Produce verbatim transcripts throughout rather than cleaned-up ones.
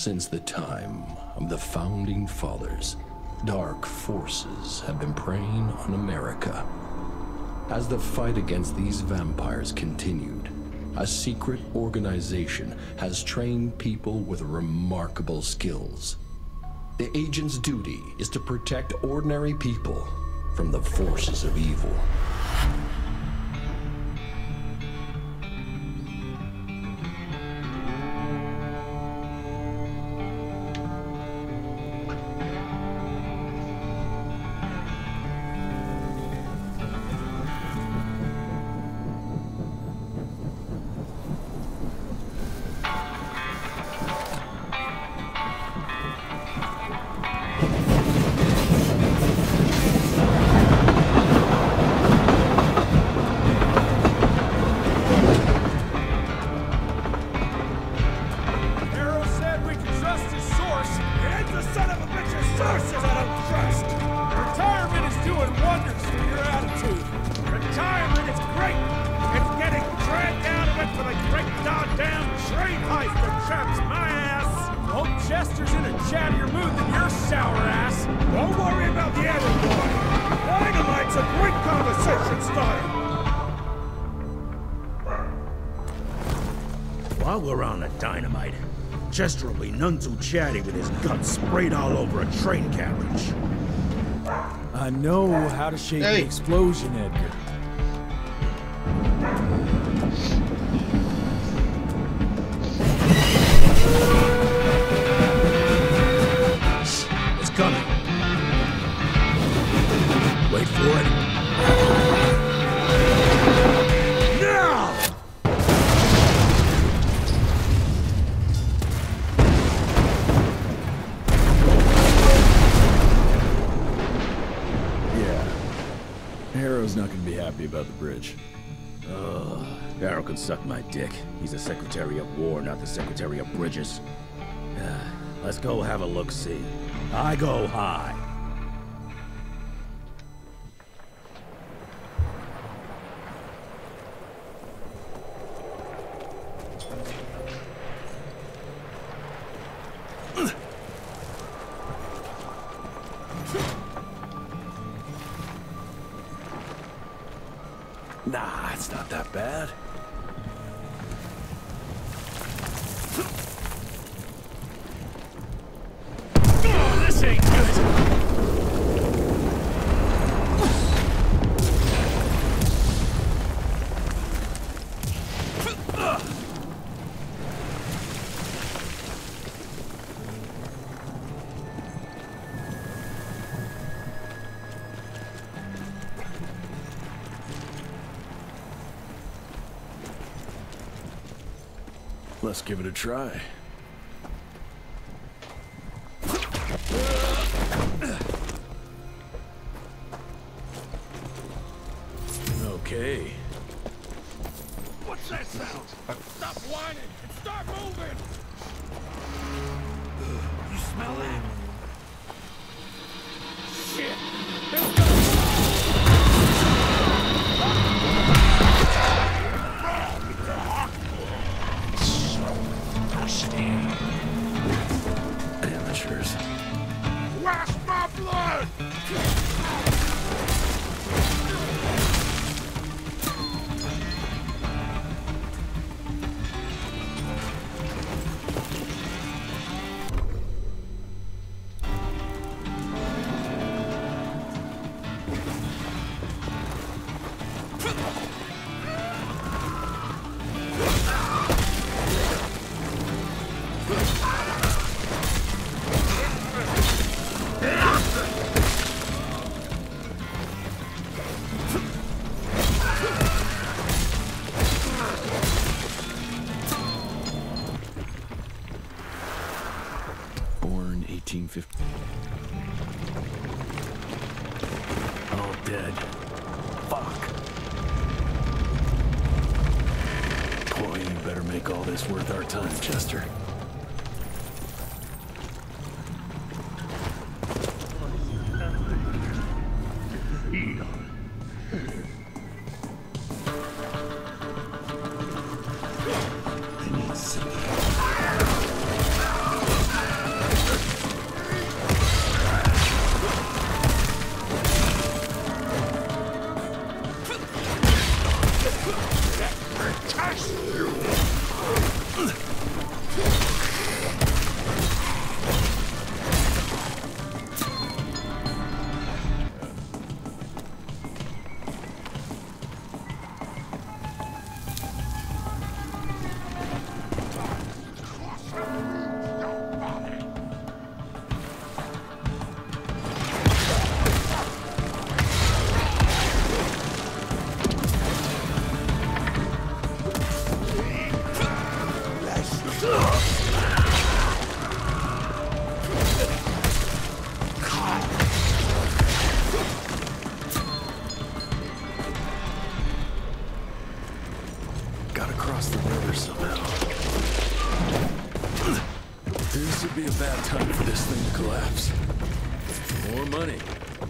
Since the time of the Founding Fathers, dark forces have been preying on America. As the fight against these vampires continued, a secret organization has trained people with remarkable skills. The agent's duty is to protect ordinary people from the forces of evil. While we're on the dynamite, Chester will be none too chatty with his guts sprayed all over a train carriage. I know how to shape Hey. the explosion, Edgar. It's coming. Wait for it. Now! Harrow's not gonna be happy about the bridge. Ugh, Harrow can suck my dick. He's the Secretary of War, not the Secretary of Bridges. Uh, let's go have a look-see. I go high. Nah, it's not that bad. Oh, this ain't good! Let's give it a try. Okay. What's that sound? Stop whining and start moving! You smell that? Shit! It's Amateurs. wash my blood! Born eighteen fifty. All dead. Fuck. Boy, you better make all this worth our time, Chester. I need some. Gotta cross the river somehow. This would be a bad time for this thing to collapse. More money.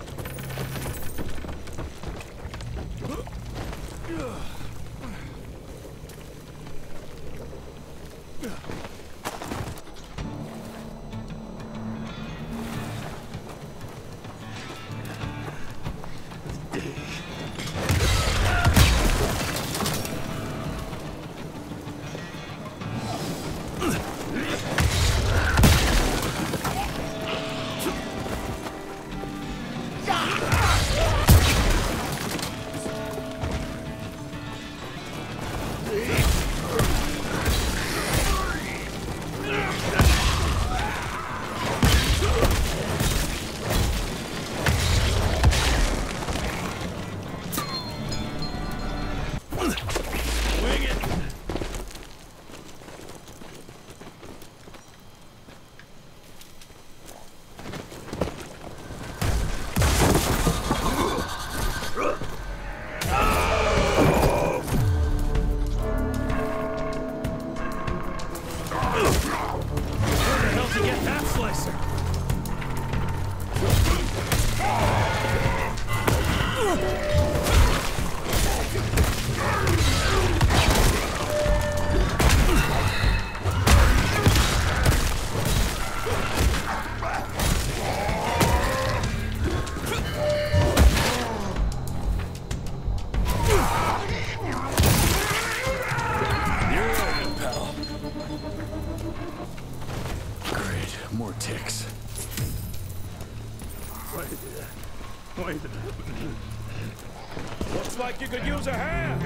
More ticks. Wait. Wait. Looks like you could use a hand.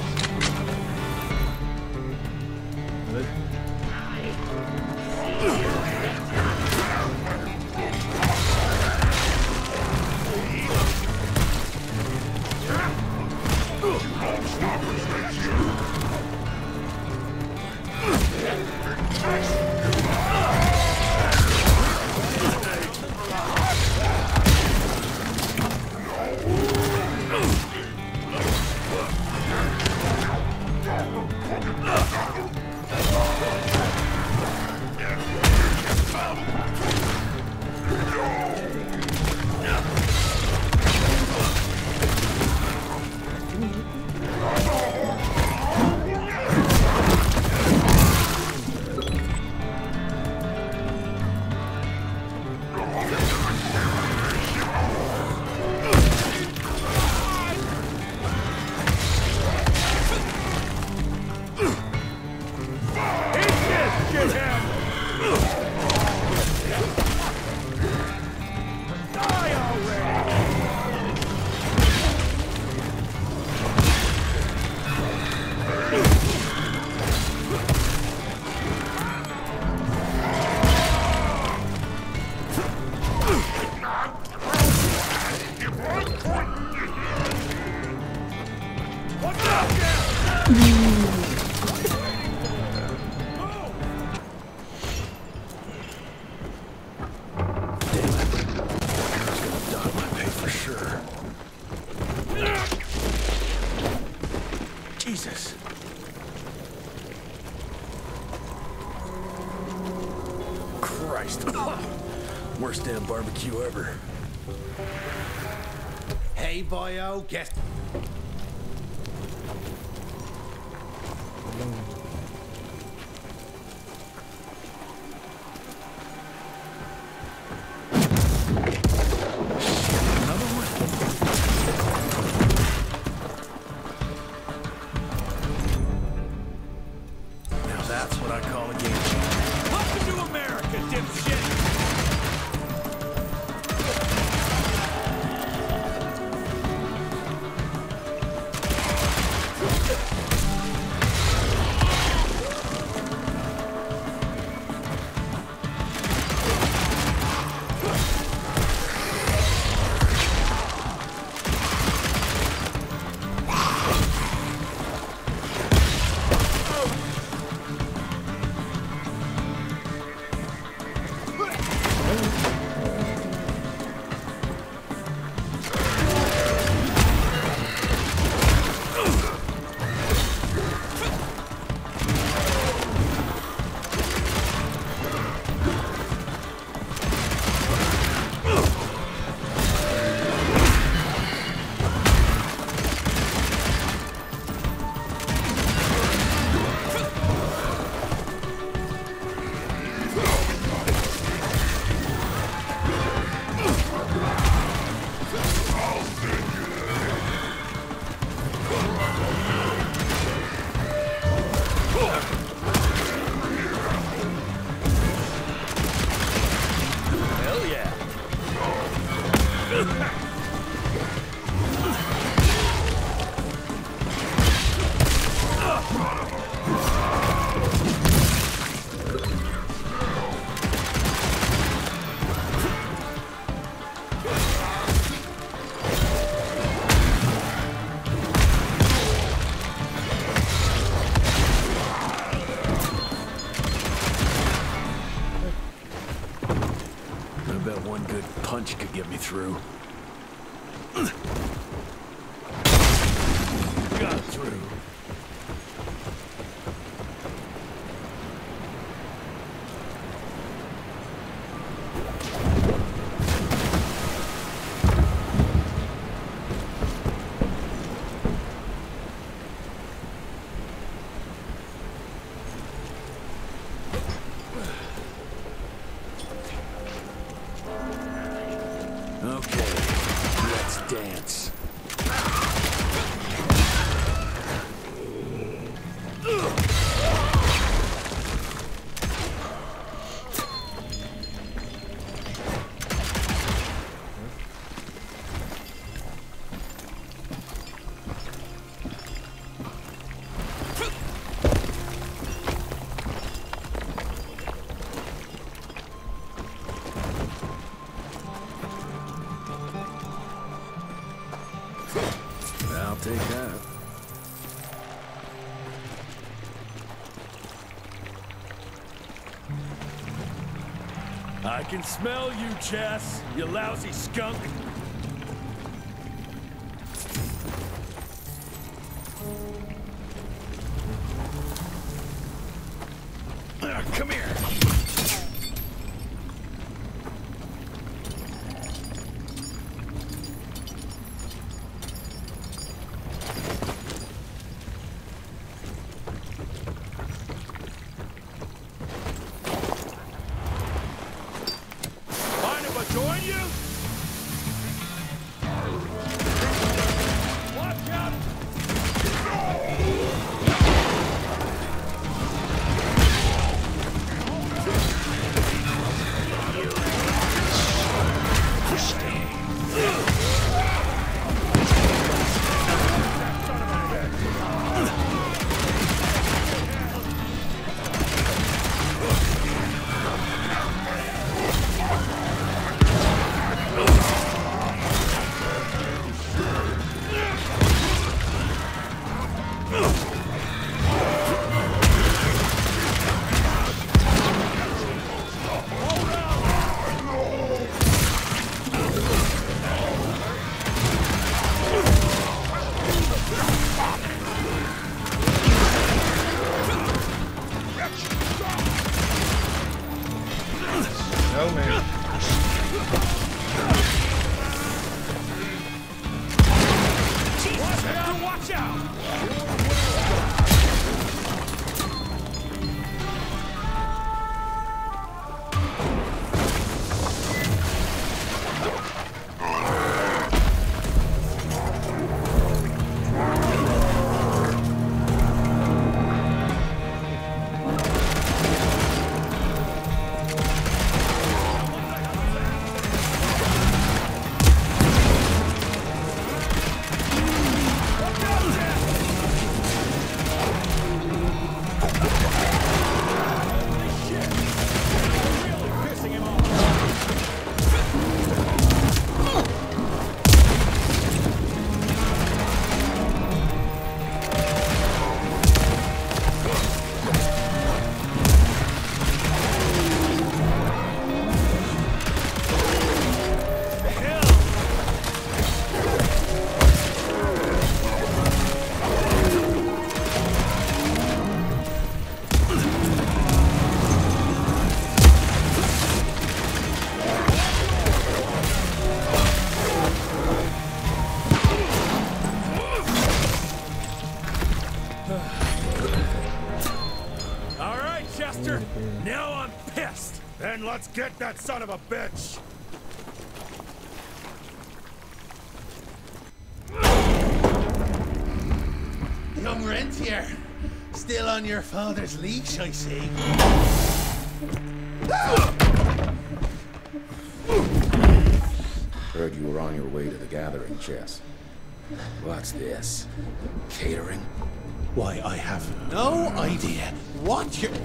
Jesus. Christ. Worst damn barbecue ever. Hey, boyo, guess. hunch could get me through. Got through. Okay, let's dance. I'll take that. I can smell you, Chess, you lousy skunk. Ah, come here. Join you? Watch out! No, man. Watch out! Watch out! All right, Chester. Now I'm pissed. Then let's get that son of a bitch. Young rentier, still on your father's leash, I see. Heard you were on your way to the gathering, Chess. What's this? Catering? Why, I have no idea what you're...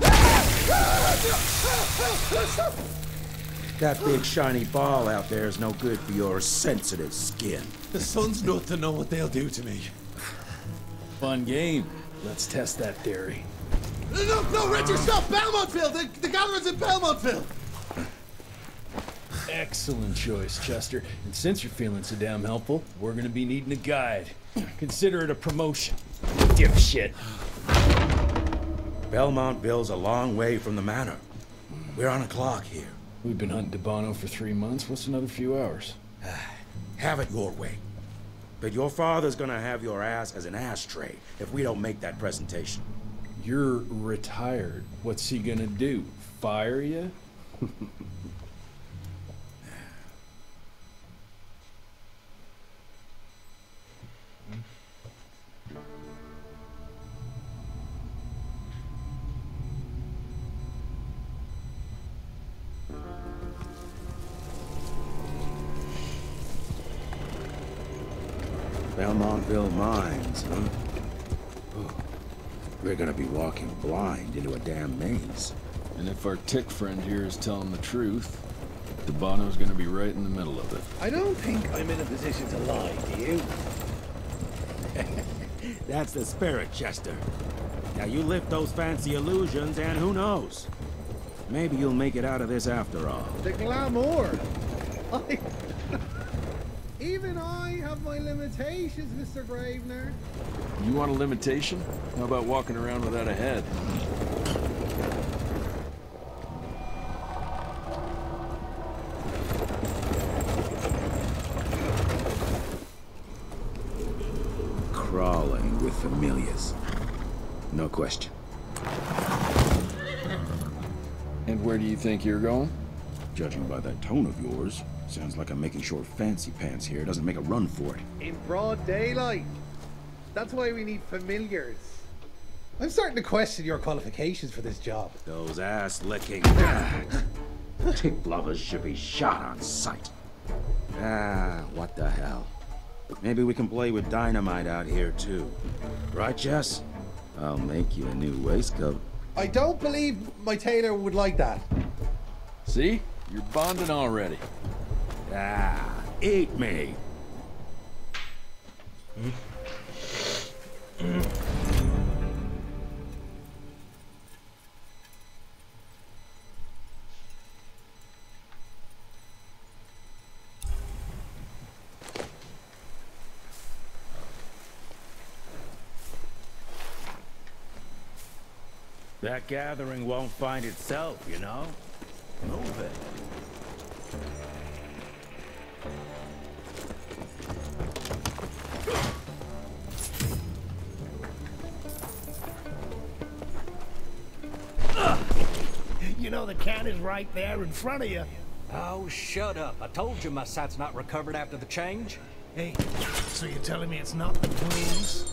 That big shiny ball out there is no good for your sensitive skin. The sun's not to know what they'll do to me. Fun game. Let's test that theory. No, no, Richard, stop! Belmontville! The, the gathering's in Belmontville! Excellent choice, Chester. And since you're feeling so damn helpful, we're gonna be needing a guide. Consider it a promotion. Dipshit. Belmontville's a long way from the manor. We're on a clock here. We've been hunting DeBono for three months. What's another few hours? Have it your way. But your father's gonna have your ass as an ashtray if we don't make that presentation. You're retired. What's he gonna do? Fire you? Belmontville Mines, huh? Oh, we're gonna be walking blind into a damn maze. And if our tick friend here is telling the truth, DeBono's gonna be right in the middle of it. I don't think I'm in a position to lie, do you? That's the spirit, Chester. Now you lift those fancy illusions and who knows? Maybe you'll make it out of this after all. The glamour. I... Even I have my limitations, Mister Gravener. You want a limitation? How about walking around without a head? Crawling with familiars. No question. And where do you think you're going? Judging by that tone of yours, sounds like I'm making sure Fancy Pants here doesn't make a run for it. In broad daylight. That's why we need familiars. I'm starting to question your qualifications for this job. Those ass-licking tick lovers should be shot on sight. Ah, what the hell. Maybe we can play with dynamite out here, too. Right, Jess? I'll make you a new waistcoat. I don't believe my tailor would like that. See? You're bonding already. Ah, eat me. That gathering won't find itself, you know? Move it. You know the can is right there in front of you. Oh, shut up. I told you my sight's not recovered after the change. Hey, so you're telling me it's not the police?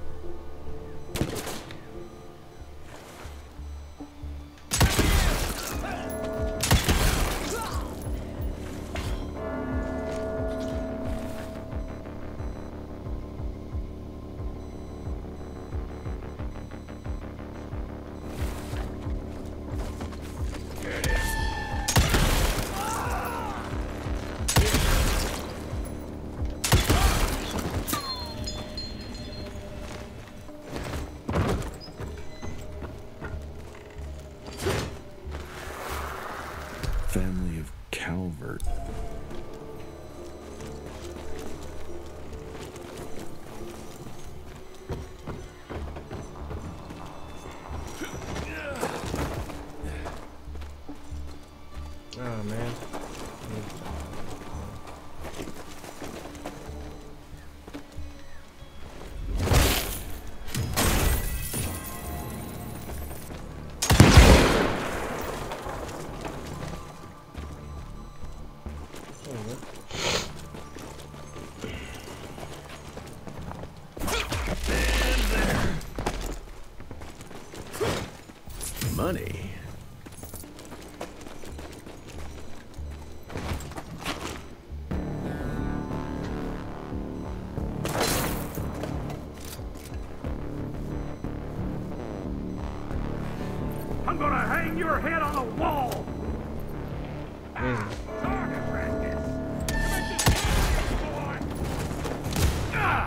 Family of Calvert. Oh, man. Money. I'm gonna hang your head on the wall! Man. Target practice! Make this easy, boy! Ah!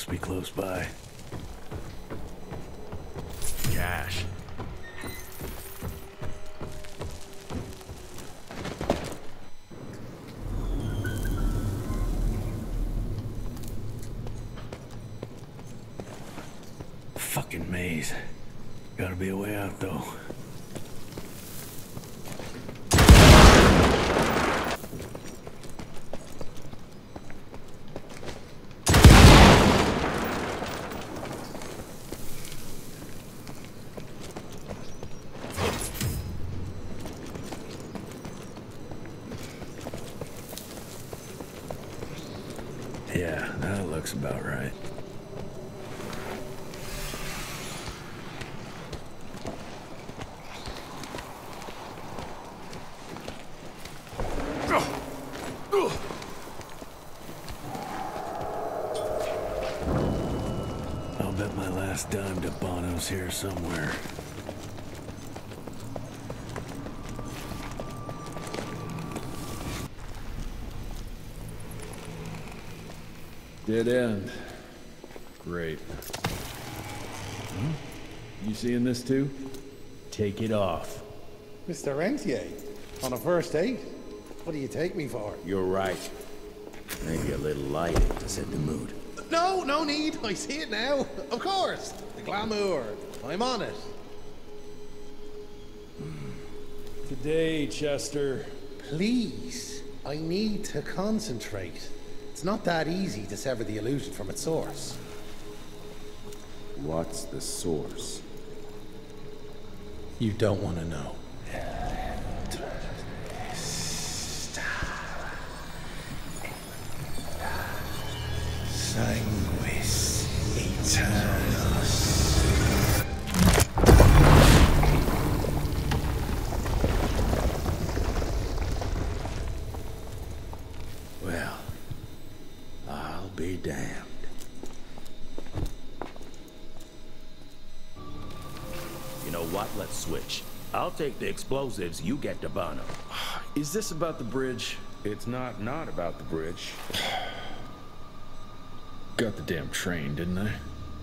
must be close by. Cash. Fucking maze. Gotta be a way out, though. Yeah, that looks about right. I'll bet my last dime to Bono's here somewhere. Dead end. Great. Hmm? You seeing this too? Take it off. Mister Rentier, on a first date? What do you take me for? You're right. Maybe a little light to set the mood. No, no need. I see it now. Of course. The glamour. I'm on it. Today, Chester. Please. I need to concentrate. It's not that easy to sever the illusion from its source. What's the source? You don't want to know. Sanguis Eternus. Well, I'll be damned. You know what? Let's switch. I'll take the explosives, you get the Bono. Is this about the bridge? It's not not about the bridge. Got the damn train, didn't I?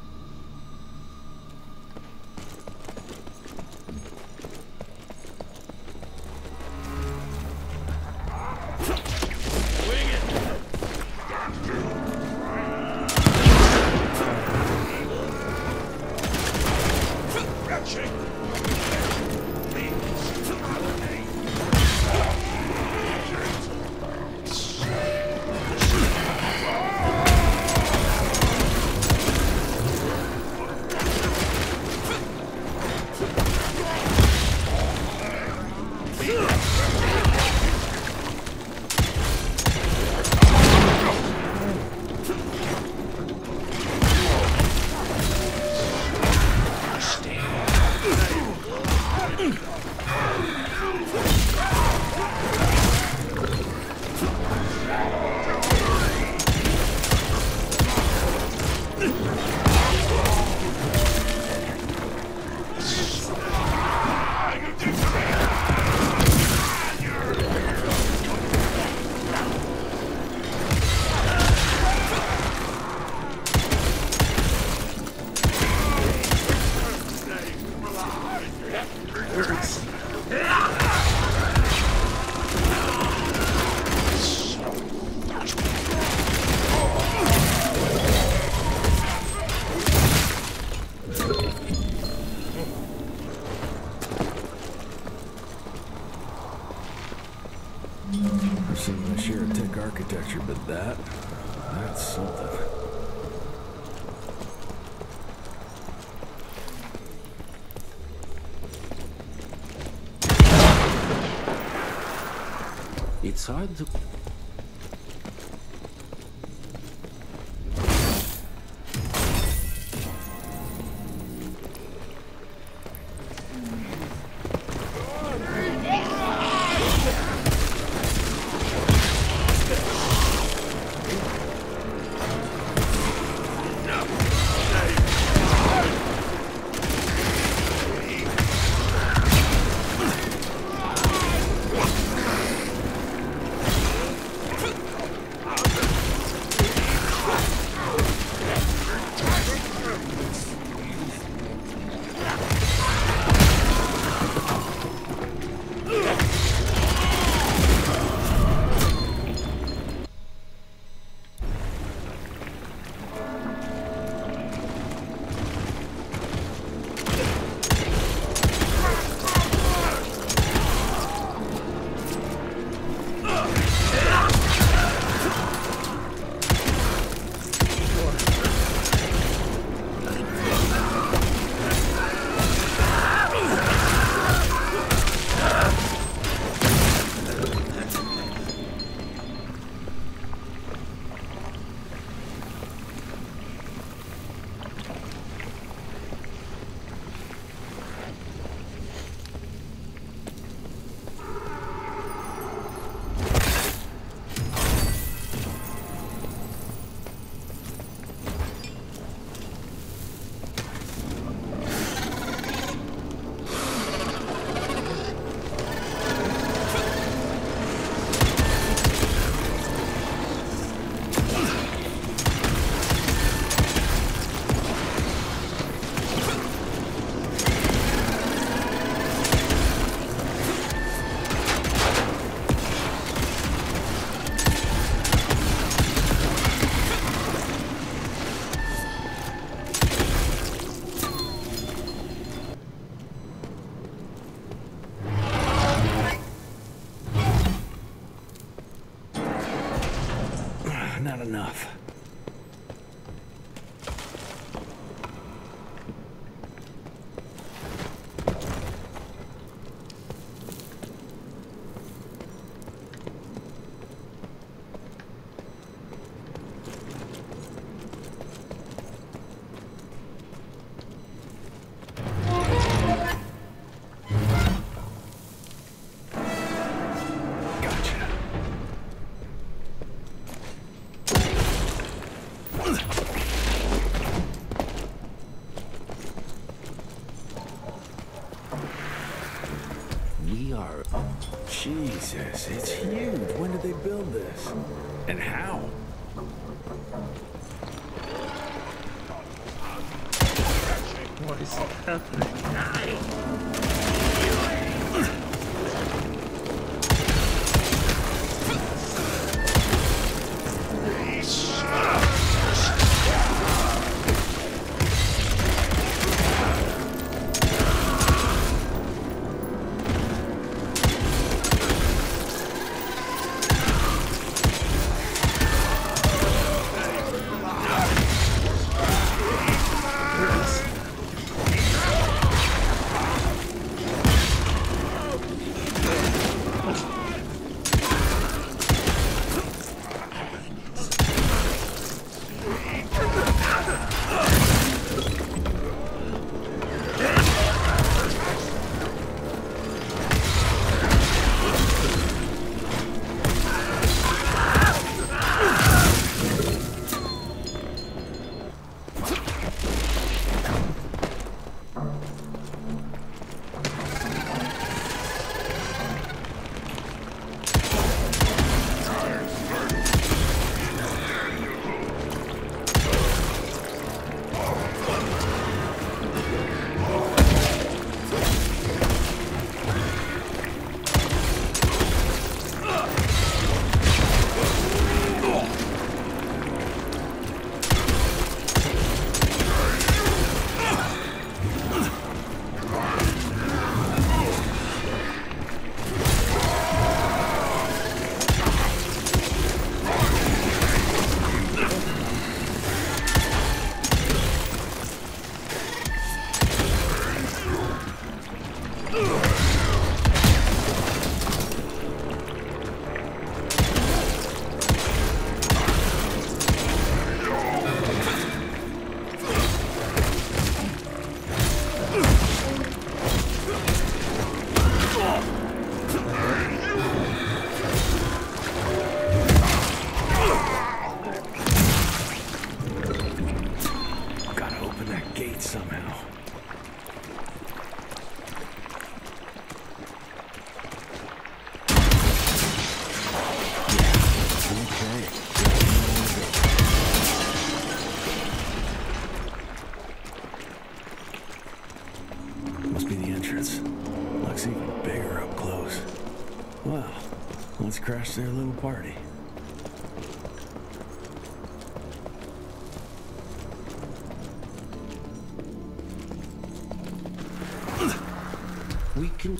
I've seen my share of tech architecture, but that, that's something. It's hard to... enough. Jesus, it's huge. When did they build this? And how? What is happening? Crash their little party. We can...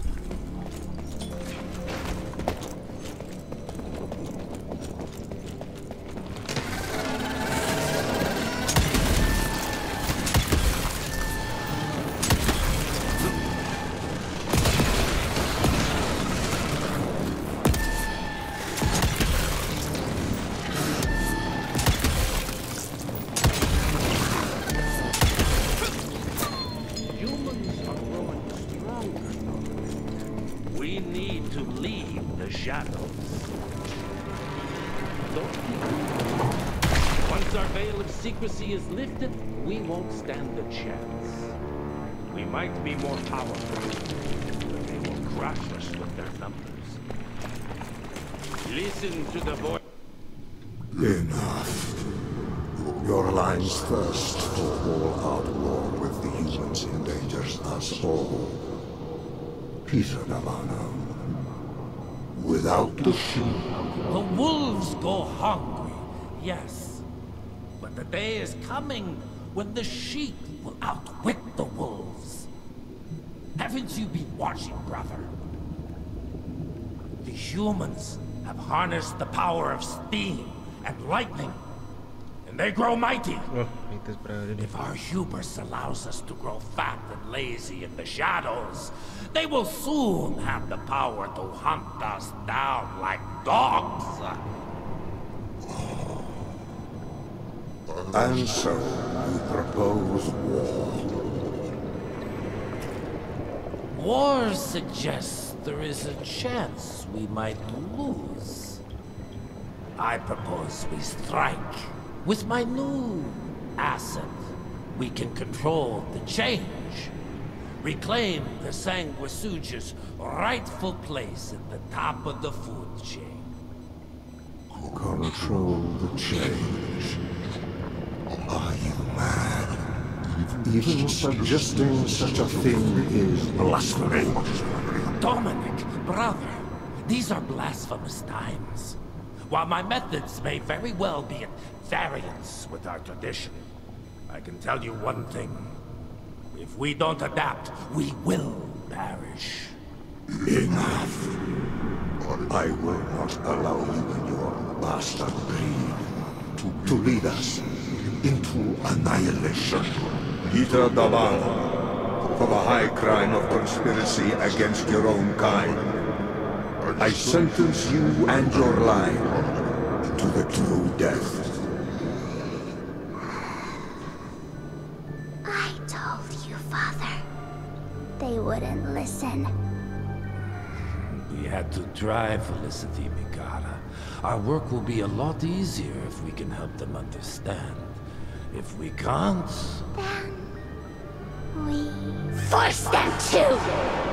secrecy is lifted, we won't stand a chance. We might be more powerful, but they will crush us with their numbers. Listen to the voice. Enough. Your alliance thirst for all-out war with the humans endangers us all. Peter Navano. Without the sheep. The wolves go hungry, yes. But the day is coming when the sheep will outwit the wolves. Haven't you been watching, brother? The humans have harnessed the power of steam and lightning and they grow mighty. Oh, eat this bread. If our hubris allows us to grow fat and lazy in the shadows, they will soon have the power to hunt us down like dogs. And so, you propose war. War suggests there is a chance we might lose. I propose we strike. With my new asset, we can control the change. Reclaim the Sanguisuja's rightful place at the top of the food chain. Control the change. Are you mad? Even suggesting such a thing is blasphemy. Dominic, brother, these are blasphemous times. While my methods may very well be at variance with our tradition, I can tell you one thing. If we don't adapt, we will perish. Enough. I will not allow you and your bastard breed to, to lead us into annihilation. Peter Daban, for the high crime of conspiracy against your own kind, I sentence you and your line to the true death. I told you, Father. They wouldn't listen. We had to try, Felicity Mikata. Our work will be a lot easier if we can help them understand. If we can't... Then... we... force them to!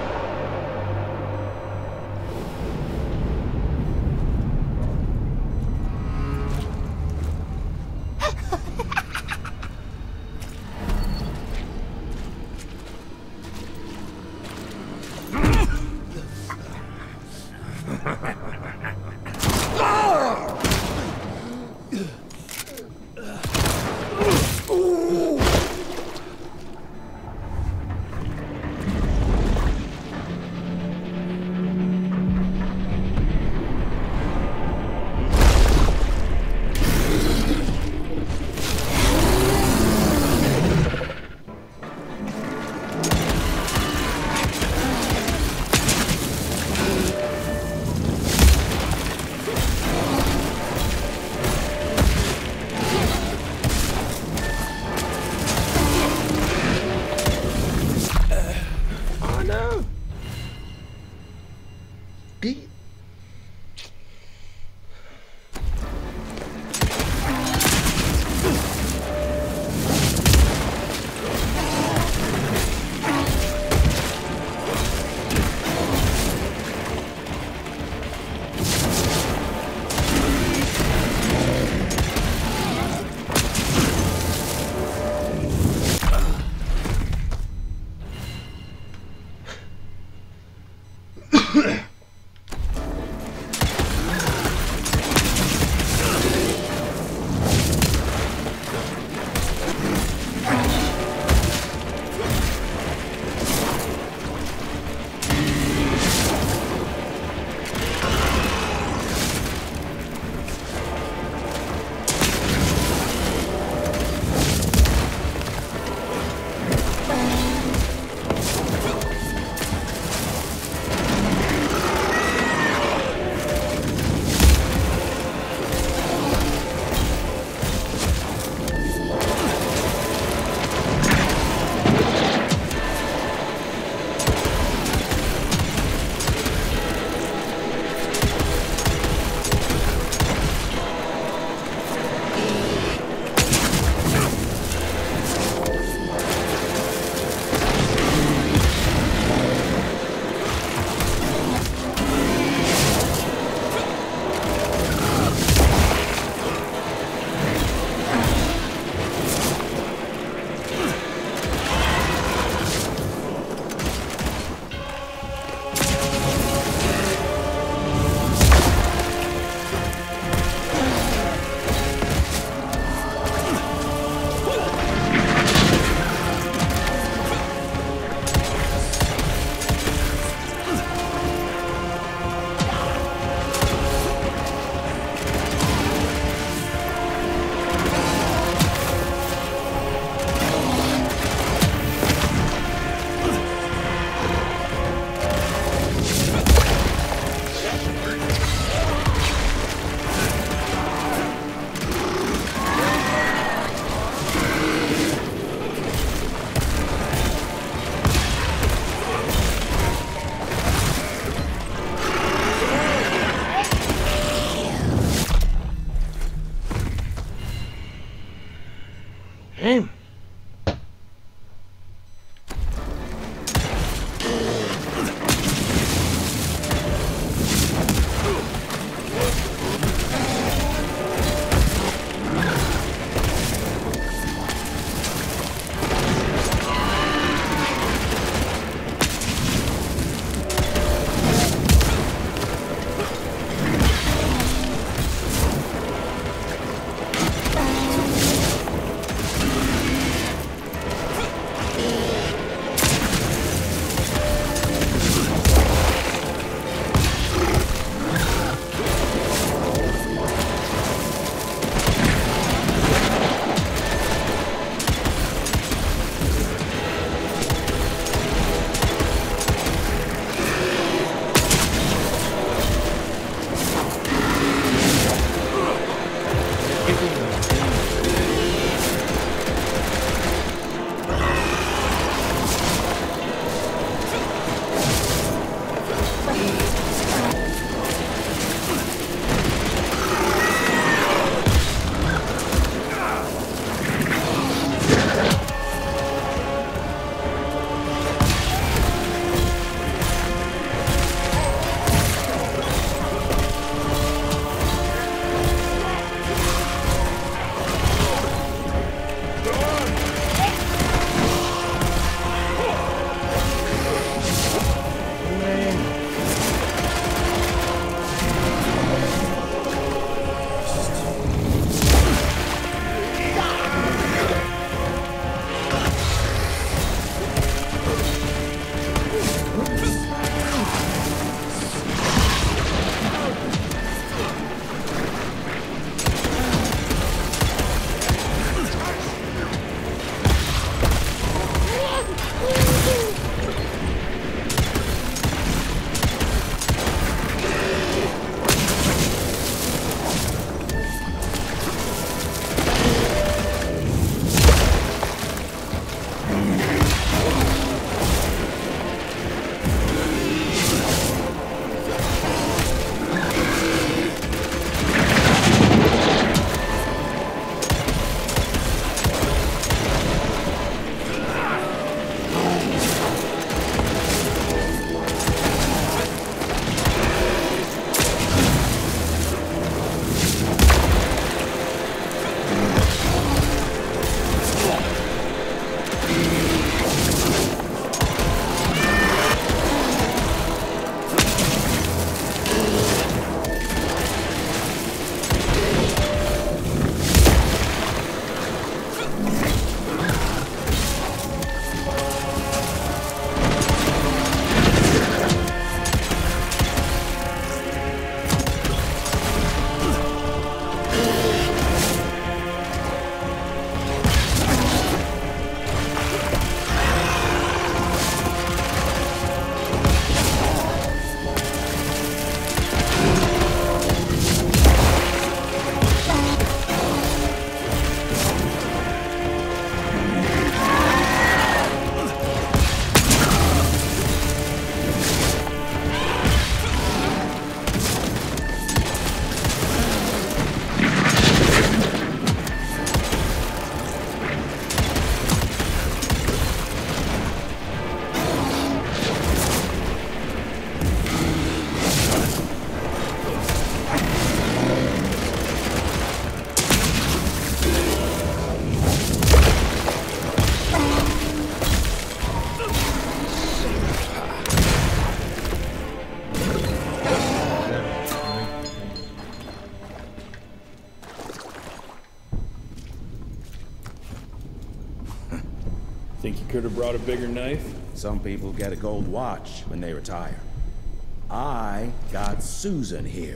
Think you could have brought a bigger knife? Some people get a gold watch when they retire. I got Susan here.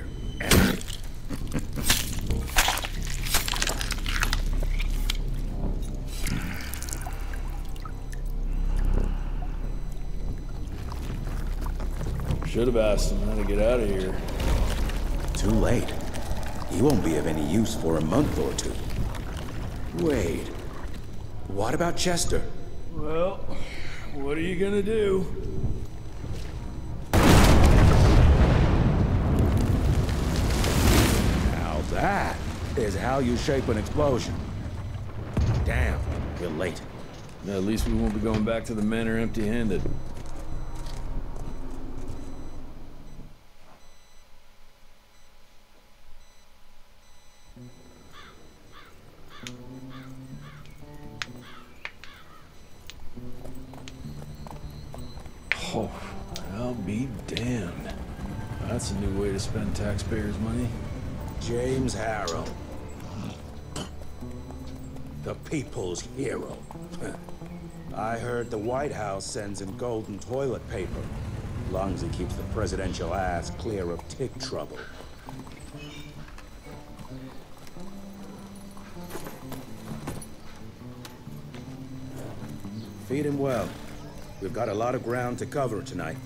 Should have asked him how to get out of here. Too late. He won't be of any use for a month or two. Wait. What about Chester? Well, what are you gonna do? Now that is how you shape an explosion. Damn, we're late. At least we won't be going back to the manor empty-handed. Oh, I'll be damned. That's a new way to spend taxpayers' money. James Harrow. The people's hero. I heard the White House sends him golden toilet paper. As long as he keeps the presidential ass clear of tick trouble. Feed him well. We've got a lot of ground to cover tonight.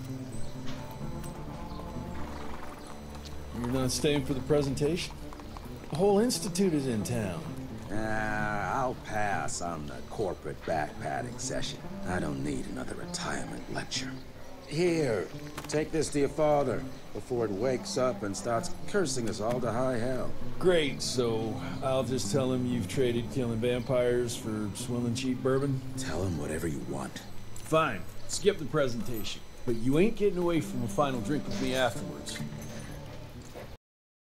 You're not staying for the presentation? The whole institute is in town. Ah, I'll pass on the corporate backpatting session. I don't need another retirement lecture. Here, take this to your father before it wakes up and starts cursing us all to high hell. Great, so I'll just tell him you've traded killing vampires for swilling cheap bourbon? Tell him whatever you want. Fine, skip the presentation. But you ain't getting away from a final drink with me afterwards.